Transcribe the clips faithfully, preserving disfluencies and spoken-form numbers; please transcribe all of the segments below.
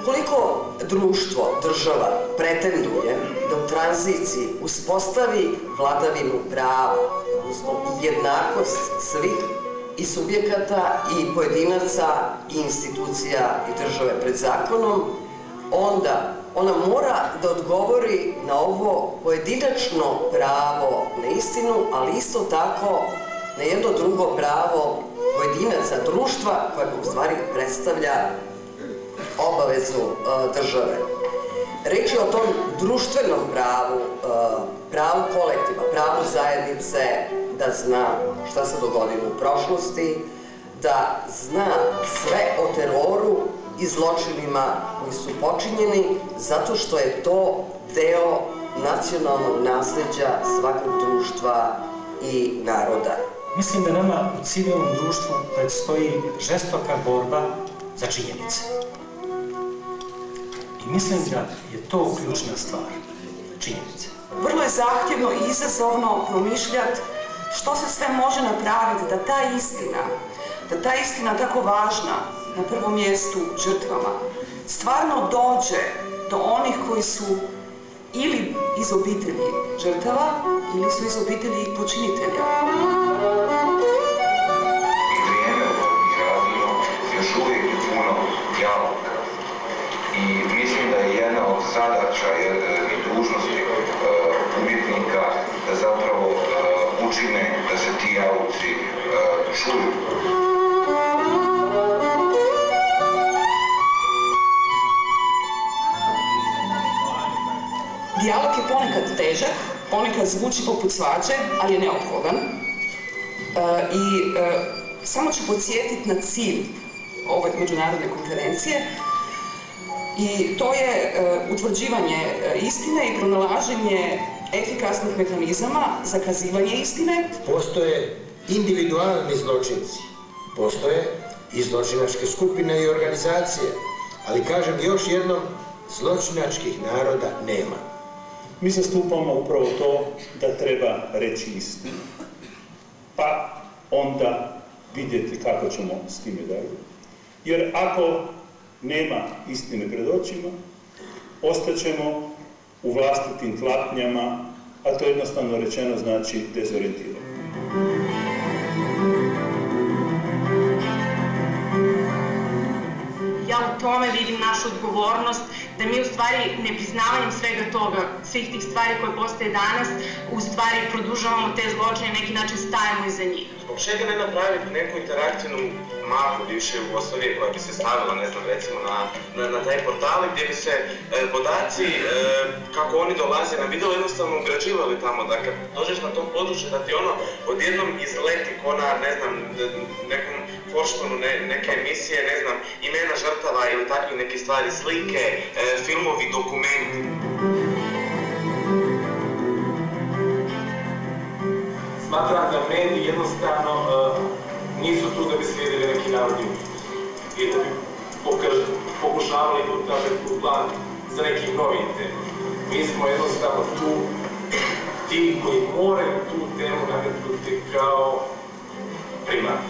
Ukoliko društvo, država, pretenduje da u tranziciji uspostavi vladavinu prava, odnosno jednakost svih i subjekata i pojedinaca i institucija i države pred zakonom, onda ona mora da odgovori na ovo pojedinačno pravo na istinu, ali isto tako na jedno drugo pravo pojedinaca, društva, koje u stvari predstavlja obavezu države. Reč je o tom društvenom pravu, pravu kolektiva, pravu zajednice da zna šta se dogodilo u prošlosti, da zna sve o teroru i zločinima koji su počinjeni, zato što je to deo nacionalnog nasleđa svakog društva i naroda. Mislim da nama u civilnom društvu predstoji žestoka borba za činjenice. I mislim da je to ključna stvar, činjenice. Vrlo je zahtjevno i izazovno promišljati što se sve može napraviti da ta istina, da ta istina tako važna, na prvom mjestu žrtvama, stvarno dođe do onih koji su ili iz obitelji žrtava, ili su iz obitelji počinitelja. Vrijeme ovih razloga još uvijek je puno dijaloga. I mislim da je jedna od zadaća i dužnosti umjetnika da zapravo učine da se ti jalozi čuju. Dijalog je ponekad težak, ponekad zvuči poput svađe, ali je neophodan. E, I e, samo ću podsjetiti na cilj ove međunarodne konferencije. I to je e, utvrđivanje e, istine i pronalaženje efikasnih mehanizama za kazivanje istine. Postoje individualni zločinci, postoje i zločinačke skupine i organizacije, ali kažem još jednom, zločinačkih naroda nema. Mi zastupamo upravo to da treba reći istinu, pa onda vidjeti kako ćemo s time dalje. Jer ako nema istine pred očima, ostaćemo u vlastitim tlapnjama, a to jednostavno rečeno znači dezorijentirano. Ja u tome vidim našu odgovornost da mi u stvari nepriznavanjem svega toga, svih tih stvari koje postoje danas, u stvari produžavamo te zločine, neki način stajemo iza njih. Zbog čega ne napraviti neku interaktivnu mapu bivše Jugoslavije koja bi se stavila, ne znam, recimo na, na, na taj portal gdje bi se e, podaci, e, kako oni dolaze na video, jednostavno ugrađivali tamo, da kad dođeš na tom području da ti ono odjednom izleti ko na, ne znam, nekom foršpanu ne, neke emisije, ne znam, imena žrtava ili takve neke stvari, slike, e, filmovi, dokumenti. Smatram da mediji jednostavno uh, nisu tu da bi slijedili neki narodni ukus i da bi pokušavali u plan za nekim novim temom. Mi smo jednostavno tu ti koji moraju tu temu nametnuti kao primarnu.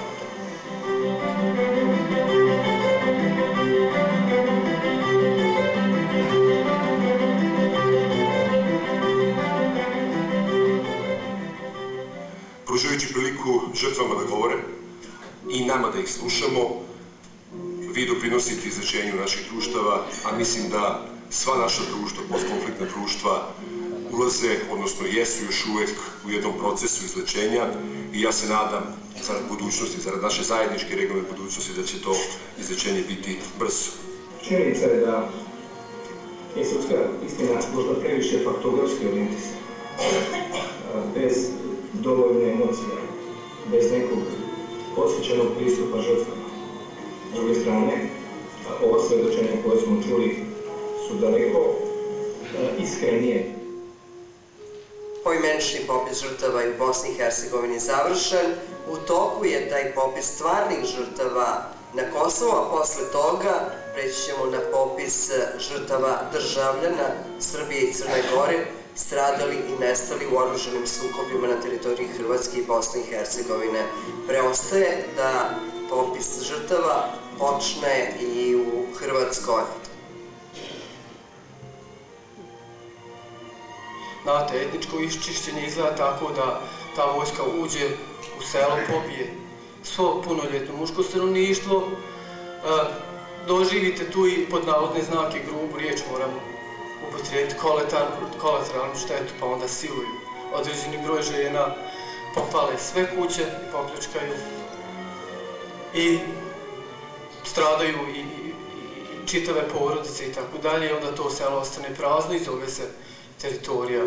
Pružajući priliku žrtvama da govore i nama da ih slušamo, vi doprinosite izlečenju naših društava, a mislim da sva naša društva, postkonfliktna društva, ulaze, odnosno jesu još uvijek u jednom procesu izlečenja i ja se nadam, zarad budućnosti, zarad naše zajedničke regionalne budućnosti, da će to izlečenje biti brzo. Činjenica je da je srpska istina možda previše faktografski orijentisana, bez dovoljne emocije, bez nekog osjećanog pristupa žrtvama. S druge strane, ova svedočenja koje smo čuli su daleko iskrenije. Poimenični popis žrtava i u Bosni i Hercegovini završen. U toku je taj popis stvarnih žrtava na Kosovu, a posle toga preći ćemo na popis žrtava državljana Srbije i Crne Gore, stradali i nestali u oružanim sukobima na teritoriji Hrvatske i Bosne i Hercegovine. Preostaje da popis žrtava počne i u Hrvatskoj. Znate, etničko iščišćenje izgleda tako da ta vojska uđe u selo, pobije svo punoljetno muško stanovništvo, doživite tu i pod navodne znake grubu riječ moramo upotrijebiti kolateralnu štetu, pa onda siluju određeni broj žena, popale sve kuće, popljačkaju i stradaju i čitave porodice i tako dalje, i onda to selo ostane prazno i zove se teritorija.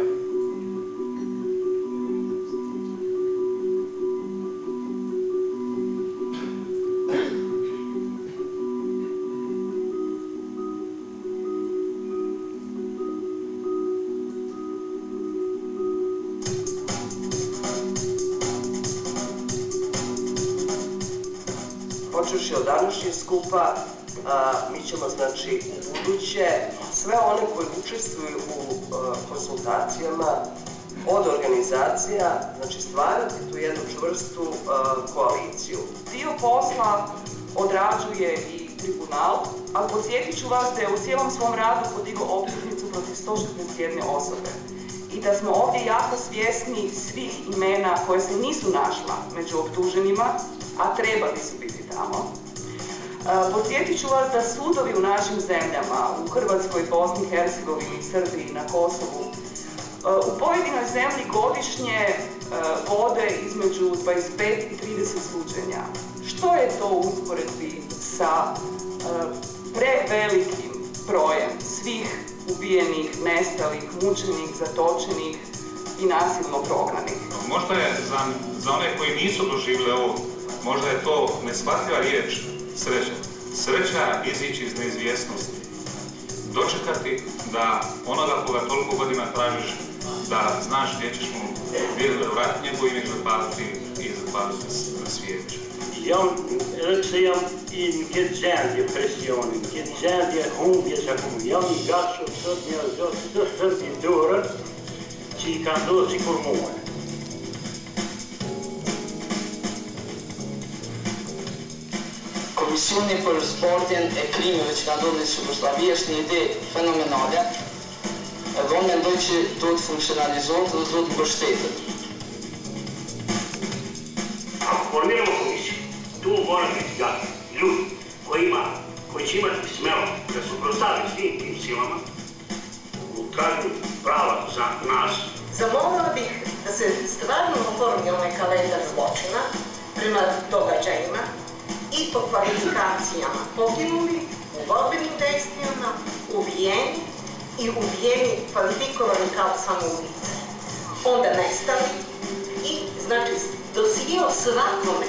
Počevši od današnjeg skupa, mi ćemo, znači, u buduće sve one koji učestvuju u konsultacijama od organizacija, znači, stvarati tu jednu čvrstu koaliciju. Dio posla odrađuje i tribunal, ali podsjetit ću vas da je u cijelom svom radu podigao optužnicu protiv sto šezdeset jedne osobe i da smo ovdje jako svjesni svih imena koje se nisu našla među optuženima, a trebali su biti tamo. Podsjetit ću vas da sudovi u našim zemljama, u Hrvatskoj, Bosni i Hercegovini, Srbiji, na Kosovu, u pojedinoj zemlji godišnje vode između dvadeset pet i trideset suđenja. Što je to u usporedbi sa prevelikim brojem svih ubijenih, nestalih, mučenih, zatočenih i nasilno prognanih? Možda je za one koji nisu doživjeli ovo, možda je to neshvatljiva riječ sreća. Sreća izići iz neizvjesnosti. Dočekati da onoga koga toliko godina tražiš, da znaš gdje ćeš mu vratiti njegov ime, zapaliti i zapaliti na svijeću. Jag ser in gezern depressionen, gezern hungersaktion. Jag vill gasso så att jag stöttar till dörren, så kan då sig förmåen. Комисионни për sportin e krimeve që ka ndodhur në Jugosllavi është një ide fenomenale. Edhe unë mendoj që duhet funksionalizohet dhe duhet mbështetet. Ako formiramo komisiju, tu mora biti gati ljudi koji, ima, koji će imati smelost da suprotstavi svim tim silama u traženju prava za nas. Zamolila bih da se stvarno oformi ovaj kalendar zločina prema događajima i po kvalifikacijama poginuli, u borbenim dejstvima, ubijeni i ubijeni kvalifikovani kao samoubice. Onda nestali i, znači, dosije o svakome.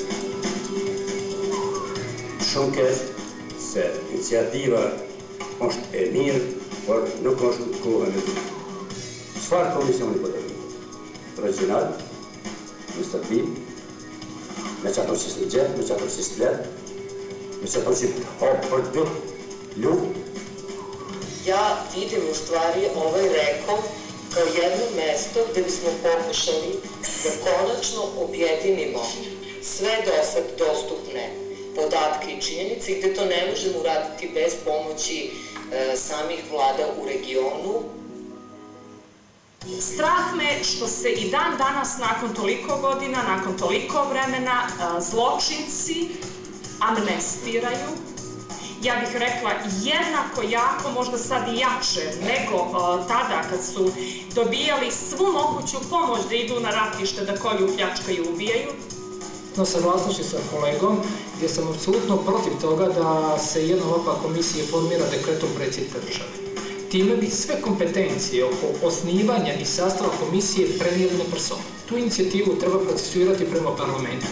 Sjunker se iniciativa most er meer voor nukkelskoren. Zwaar commissie podeli. Regional, stabil, međutim se sliđe, međutim se slijed, međutim se hopport ljub. Ja vidim u stvari ovaj Rekom kao jedno mesto gdje bismo pokušali da konačno objedinimo sve dosad dostupne podatke i činjenice, gdje to ne možemo uraditi bez pomoći e, samih vlada u regionu. Strah me što se i dan danas, nakon toliko godina, nakon toliko vremena, zločinci amnestiraju. Ja bih rekla jednako jako, možda sad i jače, nego tada kad su dobijali svu moguću pomoć da idu na ratište, da kolju, pljačkaju, ubijaju. No, saglasnošću sa kolegom, gdje sam apsolutno protiv toga da se jedna ovakva komisija formira dekretom predsjednika države. Time bi sve kompetencije oko osnivanja i sastava komisije prenijeli na personu. Tu inicijativu treba procesuirati prema parlamentu.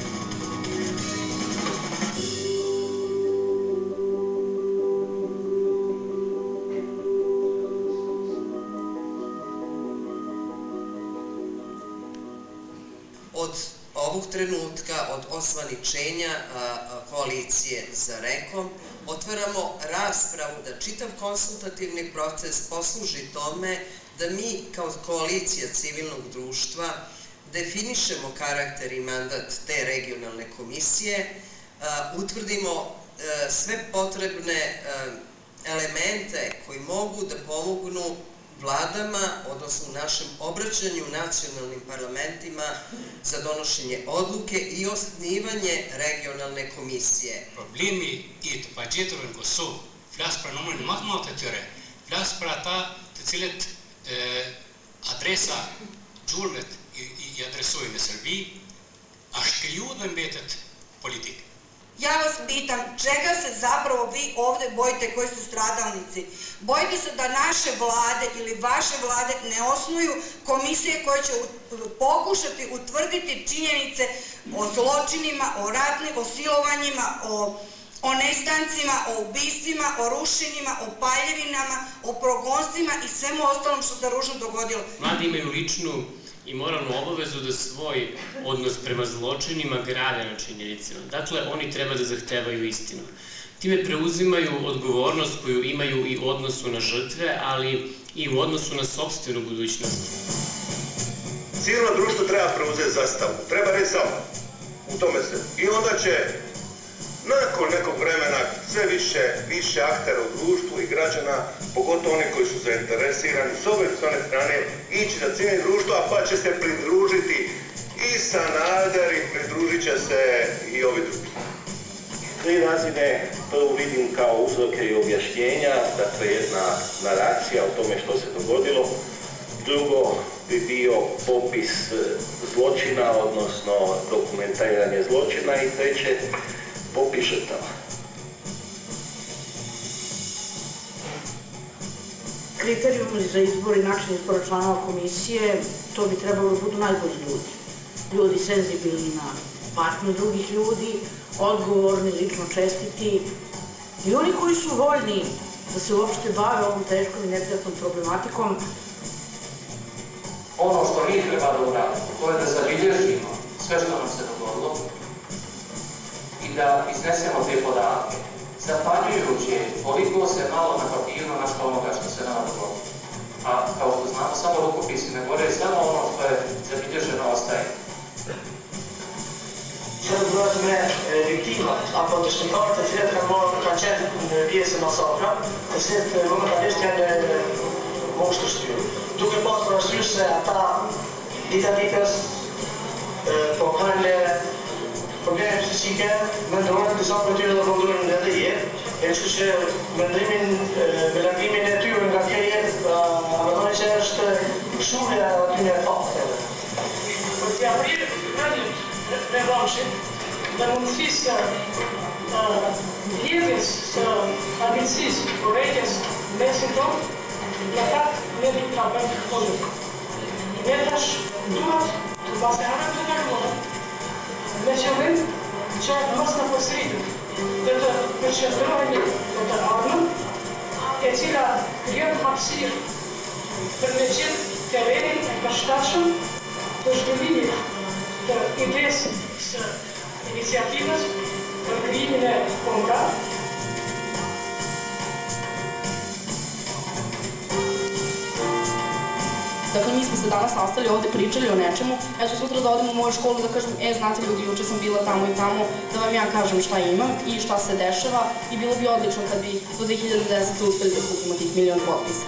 Od ovog trenutka, od osvaničenja koalicije za Rekom, otvaramo raspravu da čitav konsultativni proces posluži tome da mi kao koalicija civilnog društva definišemo karakter i mandat te regionalne komisije, utvrdimo sve potrebne elemente koji mogu da pomognu vladama, odnosno u našem obraćanju nacionalnim parlamentima za donošenje odluke i osnivanje regionalne komisije. Problemi i të pagjeturën në Kosovë, flas për numrin më të madh të tyre, flas për ata të cilët adresa gjurmët i adresojnë në Serbi, është kriju dhe mbetet politik. Ja vas pitam, čega se zapravo vi ovde bojite koji su stradalnici? Bojite se da naše vlade ili vaše vlade ne osnuju komisije koje će pokušati utvrditi činjenice o zločinima, o ratnim, o silovanjima, o o nestancima, o ubistvima, o rušenjima, o paljevinama, o progonstvima i svemu ostalom što se ružno dogodilo. Mladi imaju ličnu i moralnu obavezu da svoj odnos prema zločinima grade na činjenicama. Dakle, oni treba da zahtevaju istinu. Time preuzimaju odgovornost koju imaju i u odnosu na žrtve, ali i u odnosu na sopstvenu budućnost. Civilno društvo treba preuzeti zastavu, treba reći samo u tome se. I onda će nakon nekog vremena sve više, više aktera u društvu i građana, pogotovo oni koji su zainteresirani s ove strane, ići na civilno društvo, a pa će se pridružiti i Sanader i pridružit će se i ovi drugi. Tri razine prvo vidim kao uzroke i objašnjenja, dakle jedna naracija o tome što se dogodilo. Drugo bi bio popis zločina, odnosno dokumentiranje zločina i treće popis žrtava. Kriterijumi za izbor i način izbora članova komisije, to bi trebalo da budu najbolji ljudi. Ljudi senzibilni na patnju drugih ljudi, odgovorni, lično čestiti i oni koji su voljni da se uopšte bave ovom teškom i neprijatnom problematikom. Ono što mi treba da uradimo, to je da zabilježimo sve što nam se dogodilo i da iznesemo te podatke, zapanjujući koliko se malo na papiru našlo onoga što se nama dogodilo. A kao što znamo, samo rukopisi ne govore, samo ono što je zabilježeno ostaje. Känner du att de är viktima? Att de som tar till flera kan vara kan känna pjäser massakra. Det ser många av det känner monsterstyr. Du kan bara vara styrelse att ta lite litas på kan problem fysiken, men då är det saker till att gå in där det är. Jag skulle säga, men det är min mellan min natur och att jag är vad man säger personliga att ni är fattiga. Jag blir väldigt revanschigt. Da mun fiska jėgas ambicijs, poreikės nesintom, na tak nedukavę chodzą. Nie dasz dumat, to basarana to tak może. Начали, че нас на посреди. Это печатание, это арно. Эти ла прием хапсир. Предмечен терен, кашташем, дождевини. Идея с инициативой криминальная помра. Dakle, mi smo se danas nastali ovde, pričali o nečemu. Ja ću sutra da odem u moju školu da kažem, e, znate ljudi, juče sam bila tamo i tamo, da vam ja kažem šta imam i šta se dešava i bilo bi odlično kad bi do dve hiljade desete uspeli da skupimo tih milion potpisa.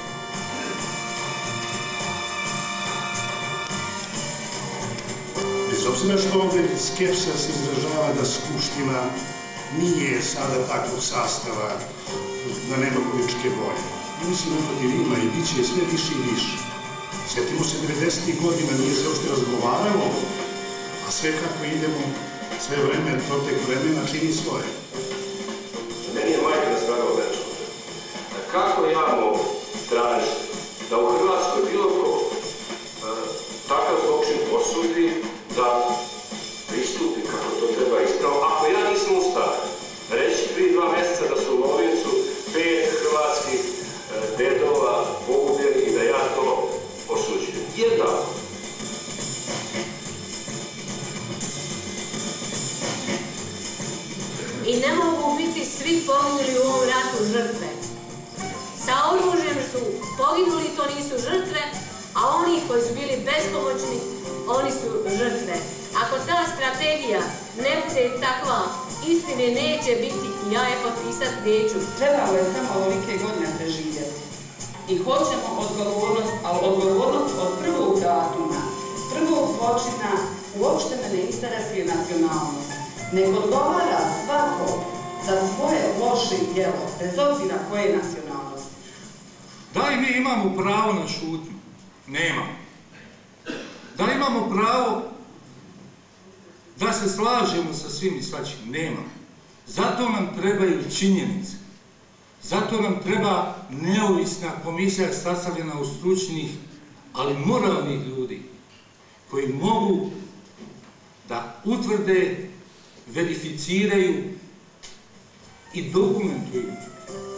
Bez obzira što ovde skepsa se izražava da Skupština nije sada takvog sastava, da nema političke volje. Mislim da protiv ima i bit će sve više i više. Sjetimo se devedesetih godina, nije se uopšte razgovaralo, a sve kako idemo, sve vreme, protek vremena čini svoje. Meni je majka nastradala večer. Kako ja mogu tražiti da u Hrvatskoj bilo ko takav zločin osudi, da pristupi kako to treba ispravo, ako ja nisam ustao reći prije dva mjeseca da su u Lovincu pet hrvatskih dedova pogubljeni i da ja to osuđujem. Jedan. I ne mogu biti svi poginuli u ovom ratu žrtve. Sa oružjem su poginuli, to nisu žrtve, a oni koji su bili bespomoćni, oni su žrtve. Ako ta strategija ne bude takva, istine neće biti i ja je potpisat neću. Trebalo je samo ovolike godine preživjeti. i hoćemo odgovornost, ali odgovornost od prvog datuma, prvog zločina, uopšte me ne interesuje nacionalnost. Nek odgovara svako za svoje loše djelo, bez obzira koje nacionalnosti. Da li mi imamo pravo na šutnju? Nemamo. Da li imamo pravo da se slažemo sa svim i svačim? Nemamo. Zato nam trebaju činjenice. Zato nam treba neovisna komisija sastavljena od stručnih, ali moralnih ljudi koji mogu da utvrde, verificiraju i dokumentuju